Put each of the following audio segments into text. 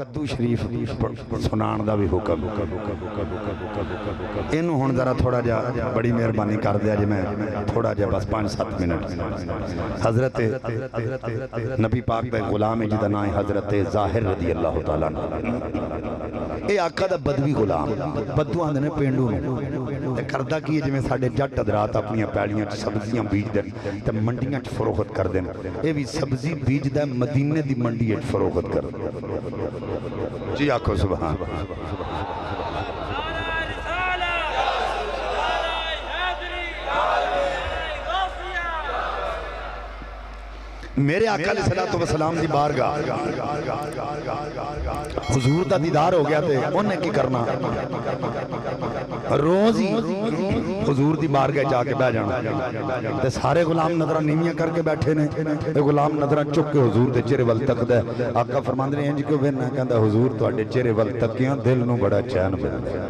कद्दू शरीफ सुनाण दा भी हुक्म इनू हुण जरा थोड़ा जा बड़ी मेहरबानी कर दिया जी मैं थोड़ा जा बस 5-7 मिनट हजरत नबी पाक दा गुलाम है जिहदा नाम है हजरत ज़ाहिर रज़ी अल्लाह तआला ये आका दा बदवी गुलाम बद्दू आंदे ने पेंडू नूं ते करदा की जिवें साडे जट हजरात अपनी पैलियां च सब्जियां बीजदे ते मंडियां च फरोख्त करदे ने ये भी सब्जी बीजदा मदीने दी मंडी च फरोख्त करदा जी आखो सुभान मेरे आका अलैहिस्सलातु वस्सलाम दी बारगाह हुजूर दा दीदार हो गया ते उन्हें की करना रोज ही हुजूर दी बारगाह जाके बैठ जाना ते सारे गुलाम नजर नीवियां करके बैठे ने ते गुलाम नजर चुक के हुजूर दे चेहरे वल तकदा है आका फरमांदे ने इंज क्यों वेना कहंदा हुजूर तुहाडे चेहरे वल तकिया दिल नूं बड़ा चैन मिलदा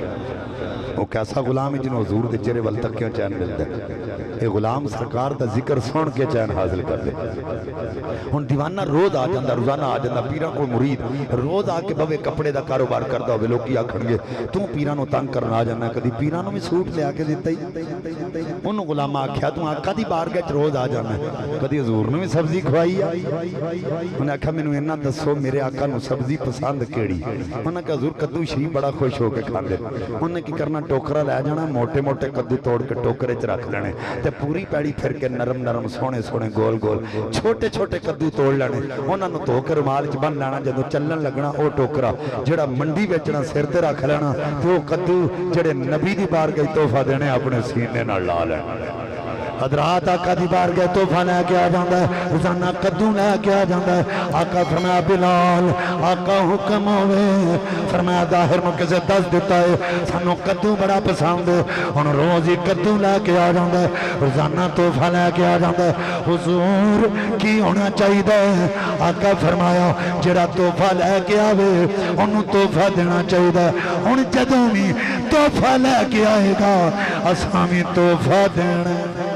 वो कैसा गुलाम है जिन्हों हुजूर दे चेहरे वल तकिया चैन मिलदा है ये गुलाम सरकार दा जिक्र सुन के चैन हासिल कर दे हुण दीवाना रोज आ जांदा रोजाना आ जांदा पीरां कोल मुरीद रोज आके बवे कपड़े दा कारोबार करदा होवे लोकी आखणगे तू पीरां नूं तंग करन आ जाना कदी पीरां नूं भी सूट लिया के दित्ता ही उन्होंने गुलामा आख्या तू आका दी बारगाह च रोज आ जाना कदी हुजूर नूं भी सब्जी खवाई आ उन्हें आख्या मैनूं इन्ना दसो मेरे आका नूं सब्जी पसंद केड़ी उन्हें कहा हुजूर कद्दू शरीफ बड़ा खुश होकर खांदे उन्हें की करना टोकरा लै जाना मोटे मोटे कद्दू तोड़ के टोकरे च रख लेने ते पूरी पैड़ी फिर के नरम नरम सोहने सोहने गोल गोल छोटे छोटे कद्दू तोड़ लेने उन्होंने धो के रुमाल च बन लेना जदों चलन लगना वो टोकरा जिहड़ा मंडी बेचना सिर ते रख लेना ते वो कद्दू जिहड़े नबी दी बारगाह तोहफा देने अपने सीने नाल ला लेना हजरात आका दी बारगाह तोहफा लैके आ जांदा है रोजाना कद्दू लैके आ जांदा है आका फरमाया बिलाल आका हुक्म होवे फरमाया ज़ाहिर नूं किसे दस दिता है सानू कद्दू बड़ा पसंद है हुण रोज ही कद्दू लैके आ जांदा है रोजाना तोहफा लैके आ जांदा है हुजूर की होना चाहिए आका फरमाया जिहड़ा तोहफा लैके आवे उहनूं तोहफा देना चाहिए हुण जदों भी तोहफा लैके आएगा असां भी तोहफा देना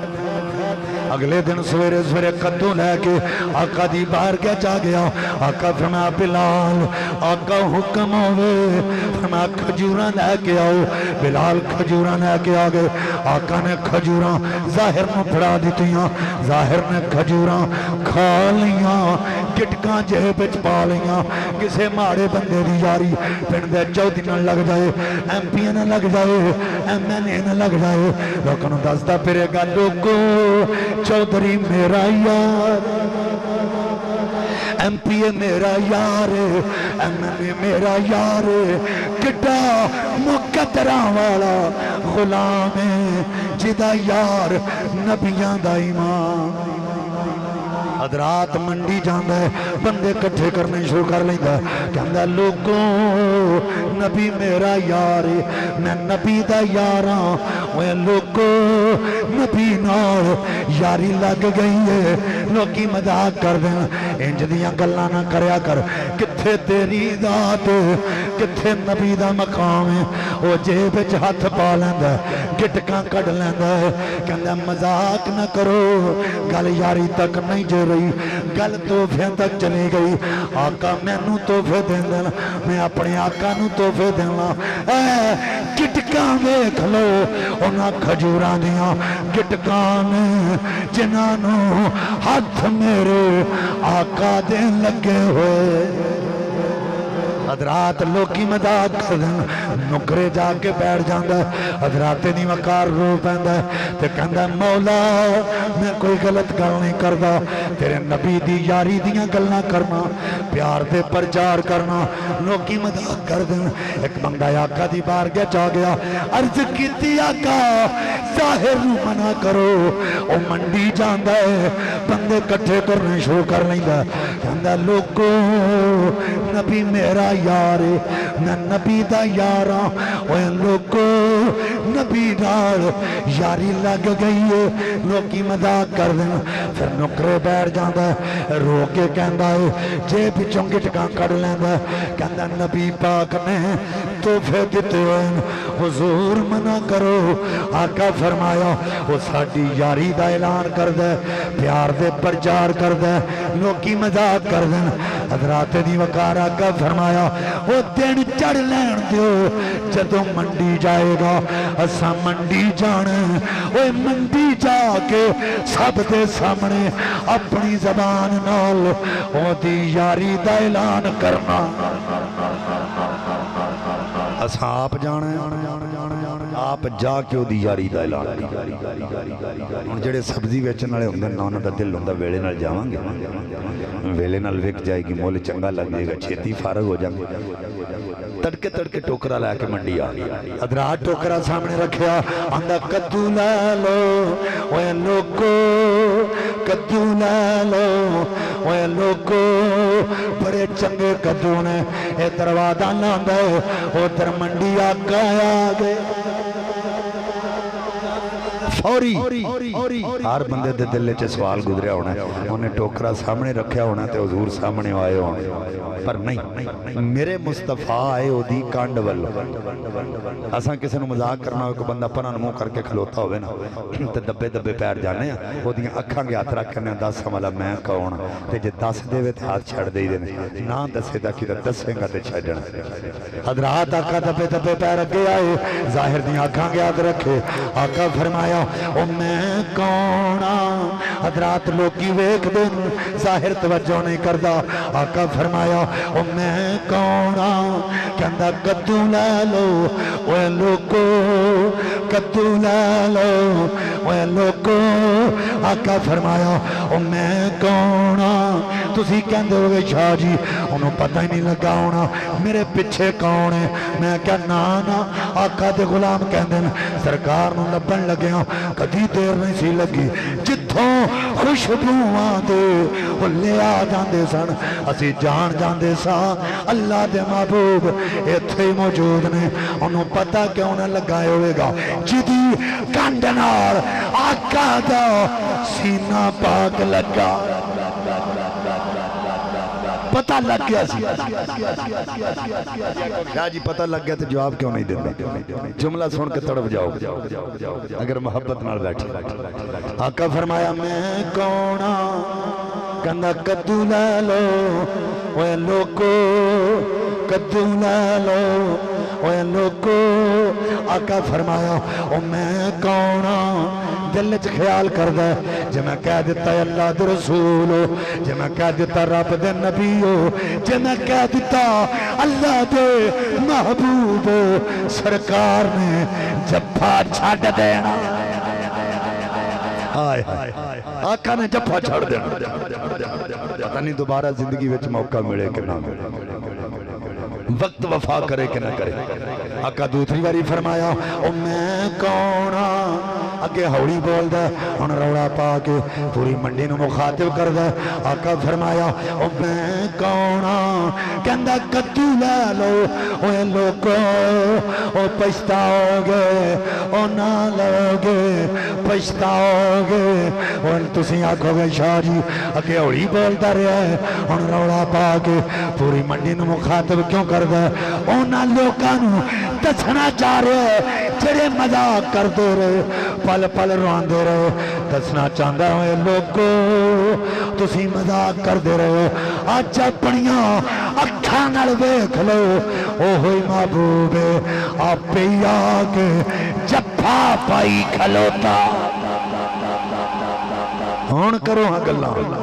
अगले दिन सवेरे सवेरे कद्दू लैके आका दी बारगाह च आ गया आका फरमाया बिलाल आका हुक्म होवे फरमाया खजूरां लैके आओ बिलाल खजूरां लैके आ गए आका ने खजूरां ज़ाहिर नूं फड़ा दित्तियां ज़ाहिर ने खजूरां खा लियां गिटकां जेब विच पा लियां किसे माड़े बंदे दी यारी पिंड दे चौधरी नाल लग जाए MP नाल लग जाए MLA नाल लग जाए लोकां नूं दसदा फिरेगा लोगो चौधरी मेरा यार MP मेरा यार MLA मेरा यार किड्डा मुकद्दरां वाला गुलाम है जिदा यार नबियां दा इमाम हजरात मंडी जांदा है बंदे इकट्ठे करने शुरू कर लेंदा कहंदा लोगों नबी मेरा यार मैं नबी दा यार हां ओए लोगों नबी नाल यारी लग गई है लोकी मजाक कर देन इंज दियां गल्लां ना करया कर किथे तेरी जात किथे नबी दा मकाम है ओ जेब विच हथ पा लैंदा गिटकां कढ लैंदा कहंदा मजाक ना करो गल यारी तक नहीं जो रही गल तोहफे तक चली गई आका मैनू तोहफे देंदा मैं अपने आका नू तोहफे देना गिटकां वेख लो उन्हां खजूरां दियां गिटकां ने जिन्हां नू हथ मेरे आका दे लगे होए हजरात लोकी मजाक कर नुकरे जाके बैठ जाता हजराते दी वकार रो पैंदा ते कहंदा मौला मैं कोई गलत गल नहीं करता तेरे नबी दी यारी दियां गल्लां करना प्यार दे प्रचार करना लोकी मजाक कर देन एक बंदा आका दी बारगाह च आ गया अर्ज कीती आका ज़ाहिर नूं मना करो ओ मंडी जांदा है बंदे इकट्ठे करने शुरू कर लैंदा कहंदा लोगो नबी मेरा यार मैं नबी दा यार हां लोगो नबी नाल यारी लग गई है लोकी मजाक कर देन फिर नुकरे बैठ जांदा रो के कहंदा है जेब विचों गिटकां कढ लैंदा कहंदा नबी पाक ने तोहफे दिते हुजूर मना करो आका फरमाया वो साडी यारी दा ऐलान करदा प्यार दे प्रचार करदा लोकी मजाक कर देन हजरात दी वकार آقا فرمایا وہ دن چڑھ لین دیو جدو منڈی جائے گا اسا منڈی جانا وہ منڈی جا کے سب دے سامنے اپنی زبان نال وہ دی یاری دا اعلان کرنا اسا آپ جانا آپ جا کے دی یاری دا اعلان کرنا جڑے سبزی بیچن والے ہوندے نا انہاں دا دل ہوندا ویلے نال جاواں گے ویلے نال وک جائے گی مول چنگا لگ جائے گا چھیتی فارغ ہو جائیں گے تڑکے ٹوکرا لے کے منڈی آ حضرات ٹوکرا سامنے رکھیا آندا کدو لے لو اوے لوگو کدو لے لو اوے لوگو بڑے چنگے کدو نے اے دروازہ لاندا ہے ادھر منڈی آقا آ گئے فوری ہر بندے دے دل چ سوال گزریا ہونا انہیں ٹوکرا سامنے رکھیا ہونا تے حضور سامنے آئے ہونے پر نہیں میرے مصطفیٰ آئے ہو دی کانڈ والو اساں کسی نے مذاق کرنا ہو کہ بندہ پناہ منہ کر کے کھلوتا ہوئے نا تے دبے دبے پیر جانے ہیں وہ دیاں اکھاں گے ہاتھ رکھ کرنے دس والا میں کون تے جے دس دے وے تے ہاتھ چھڑ دے دینے نہ دسے دا کی دسیں گا تے چھڑنا حضرات آقا دبے دبے پیر اگے آئے ظاہر دیاں اکھاں گے ہاتھ رکھے آقا فرمایا او میں کونا حضرات لوگی ویک دن ظاہر توجہ نہیں کردا آقا فرمایا او میں کونا کہندہ کدو لے لو اوے لوگو کدو لے لو اوے لوگو آقا فرمایا او میں کونا تسی کہندے ہوئے شاہ جی انہوں پتہ ہی نہیں لگا ہونا میرے پچھے کون ہے میں کہا نانا آقا دے غلام کہندے سرکار نو لبن لگے ہوں کدی دیر نہیں سی لگی جتھوں خوشبوواں دے وہ لے آ جاندے سن اسی جان جاندے سا اللہ دے محبوب ایتھے موجود نے انہوں پتہ کیوں نہ لگائے ہوئے گا جدی کانڈنار آقا دا سینہ پاک لگا پتہ لگ گیا سی کیا جی پتہ لگ گیا تو جواب کیوں نہیں دینا جملہ سن کے تڑپ جاؤ اگر محبت نال بیٹھے آقا فرمایا میں کونا کہنا کدو لے لو اوے لوگو کدو لے لو اوے لوگو آقا فرمایا او میں کونا دل چ خیال کر دے جے میں کہہ دیتا ہے اللہ دے رسول ہو جے میں کہہ دیتا رب دے نبی ہو جے میں کہہ دیتا اللہ دے محبوب ہو سرکار نے جبھا چھڑ دینا آقا نے جبھا چھڑ دینا پتہ نہیں دوبارہ زندگی وچ موقع ملے کہ نہ ملے وقت وفا کرے کہ نہ کرے آقا دوسری باری فرمایا او میں کونا اگے ہوڑی بول دے ان روڑا پا کے پوری منڈی نو مخاطب کر دے آقا فرمایا او میں کونا کہندہ کدو لے لو اوے لوگو او پچھتاؤ گے او نہ لو گے پچھتاؤ گے اور تسی آکھو گے شاہ جی اگے ہوڑی بولتا رہا ہے ان روڑا پا کے پوری منڈی نو مخاطب کیوں کر دے اونا لوکانو دسنا چاہ رہے جڑے مذاق کر دے رہے پل پل روان دے رہے دسنا چاہتا ہوئے لوگو تسی مذاق کر دے رہے آج اپنیاں اکھاں نال ویکھ لو او ہوئی محبوب آپ پہ آگے جبھا پائی کھلوتا ہون کرو ہاں گلہ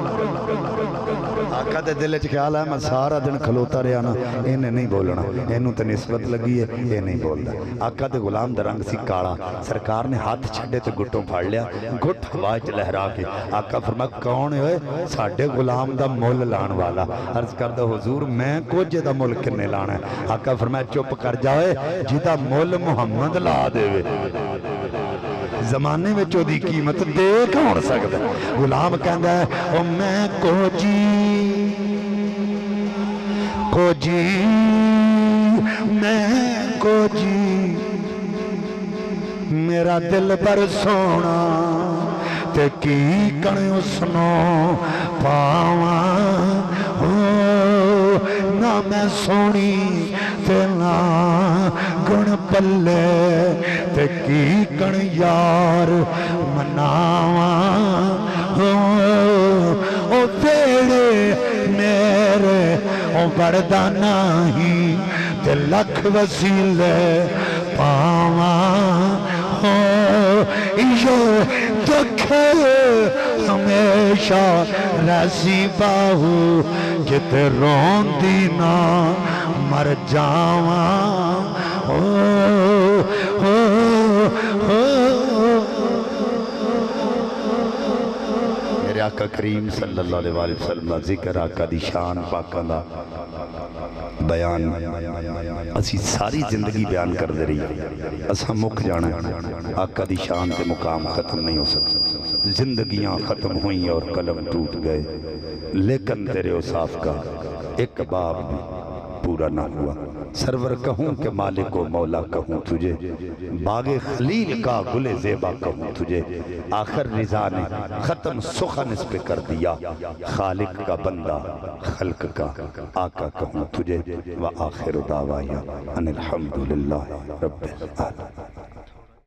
آقا دے دل چ خیال ہے میں سارا دن کھلوتا رہا نا انہیں نہیں بولنا انہوں تے نسبت لگی ہے یہ نہیں بولتا آقا دے غلام دا رنگ سی کالا سرکار نے ہاتھ چھڑے تے گھٹوں پھاڑ لیا گھٹ ہوائی چ لہرا کے آقا فرمایا کون ہے ساڈے غلام دا مول لان والا عرض کردہ حضور میں کوجے دا مول کنے لانا ہے آقا فرمایا چپ کر جائے جیدہ مول محمد لا دے زمانے میں چودی قیمت دیکھ ہون سکتا غلام کہندا ہے او میں کوجی میں کوجی میرا دل بر سونا تے کی کنے اسنو پاواں نہ میں سونی تے نہ گن پلے تے کی کن یار مناواں او ویڑے میرے او بڑھدا نہیں تے لکھ وسیلے پاواں ہو یہ دکھ ہمیشہ رسی باہو جتے روندی نہ مر جاواں میرے آقا کریم صلی اللہ علیہ وسلم ذکر آقا دی شان پاکاں دا بیان اسی ساری زندگی بیان کر دے رہی اسا مک جانا آقا دی شان تے مقام ختم نہیں ہو سکتا زندگیاں ختم ہوئیں اور قلم ٹوٹ گئے لیکن تیرے اوصاف کا ایک باب بھی پورا نہ ہوا سرور کہوں کہ مالک و مولا کہوں تجھے باغ خلیل کا گل زیبا کہوں تجھے آخر رضا نے ختم سخن اس پہ کر دیا خالق کا بندہ خلق کا آقا کہوں تجھے وآخر دعوایا ان الحمدللہ رب العالمین